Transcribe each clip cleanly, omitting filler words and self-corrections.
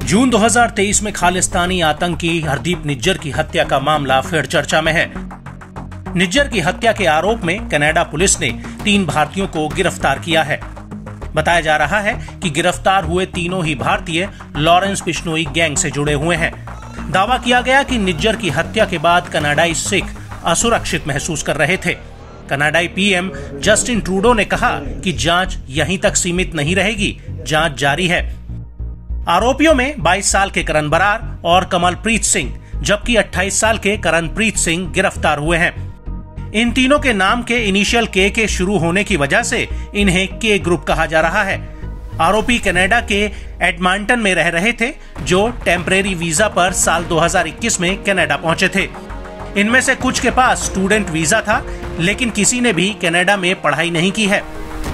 जून 2023 में खालिस्तानी आतंकी हरदीप निज्जर की हत्या का मामला फिर चर्चा में है। निज्जर की हत्या के आरोप में कनाडा पुलिस ने 3 भारतीयों को गिरफ्तार किया है। बताया जा रहा है कि गिरफ्तार हुए तीनों ही भारतीय लॉरेंस बिश्नोई गैंग से जुड़े हुए हैं। दावा किया गया कि निज्जर की हत्या के बाद कनाडाई सिख असुरक्षित महसूस कर रहे थे। कनाडाई पीएम जस्टिन ट्रूडो ने कहा कि जांच यहीं तक सीमित नहीं रहेगी, जांच जारी है। आरोपियों में 22 साल के करण बरार और कमलप्रीत सिंह जबकि 28 साल के करणप्रीत सिंह गिरफ्तार हुए हैं। इन तीनों के नाम के इनिशियल के शुरू होने की वजह से इन्हें के ग्रुप कहा जा रहा है। आरोपी कनाडा के एडमंटन में रह रहे थे, जो टेम्परेरी वीजा पर साल 2021 में कनाडा पहुंचे थे। इनमें से कुछ के पास स्टूडेंट वीजा था, लेकिन किसी ने भी कनाडा में पढ़ाई नहीं की है।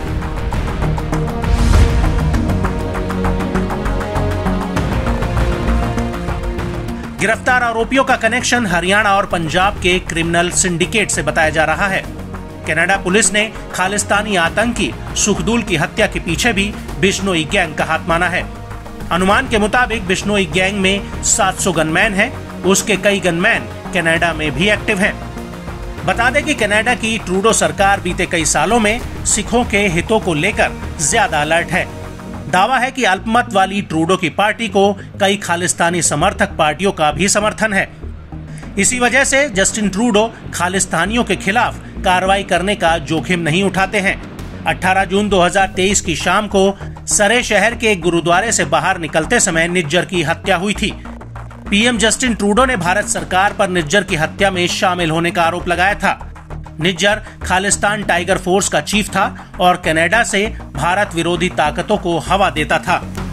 गिरफ्तार आरोपियों का कनेक्शन हरियाणा और पंजाब के क्रिमिनल सिंडिकेट से बताया जा रहा है। कनाडा पुलिस ने खालिस्तानी आतंकी सुखदुल की हत्या के पीछे भी बिश्नोई गैंग का हाथ माना है। अनुमान के मुताबिक बिश्नोई गैंग में 700 गनमैन हैं, उसके कई गनमैन कनाडा में भी एक्टिव हैं। बता दें कि कनाडा की ट्रूडो सरकार बीते कई सालों में सिखों के हितों को लेकर ज्यादा अलर्ट है। दावा है कि अल्पमत वाली ट्रूडो की पार्टी को कई खालिस्तानी समर्थक पार्टियों का भी समर्थन है। इसी वजह से जस्टिन ट्रूडो खालिस्तानियों के खिलाफ कार्रवाई करने का जोखिम नहीं उठाते हैं। 18 जून 2023 की शाम को सरे शहर के एक गुरुद्वारे से बाहर निकलते समय निज्जर की हत्या हुई थी। पीएम जस्टिन ट्रूडो ने भारत सरकार पर निज्जर की हत्या में शामिल होने का आरोप लगाया था। निज्जर खालिस्तान टाइगर फोर्स का चीफ था और कनाडा से भारत विरोधी ताकतों को हवा देता था।